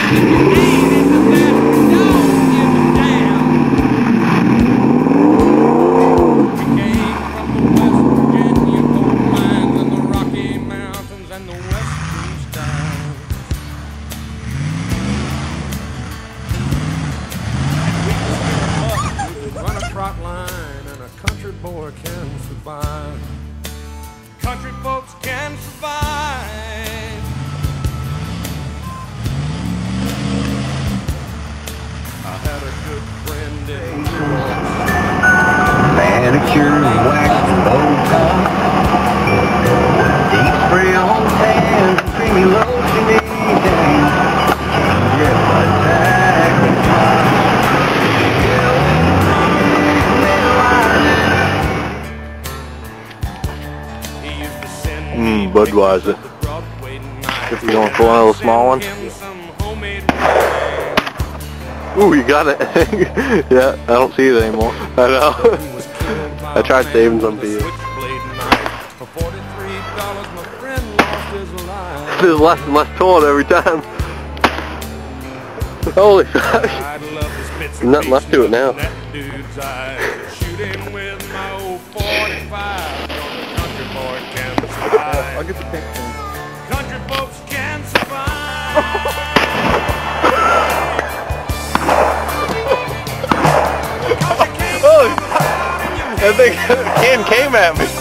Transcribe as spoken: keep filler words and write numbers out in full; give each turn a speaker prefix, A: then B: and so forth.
A: Country boy can survive. Country folks can survive. I had a good friend in New York.
B: Manicure, wax, Botox, deep spray on tan, creamy lotion anything. Get my tag.
C: Mmm, Budweiser. If you want for one of those small ones. Ooh, you got it. Yeah, I don't see it anymore. I know. I tried saving some for you. There's less and less torn every time. Holy fuck. There's nothing left to it now. I'll get the pink one.
A: Country folks can survive.
C: Oh, I think Ken came at me.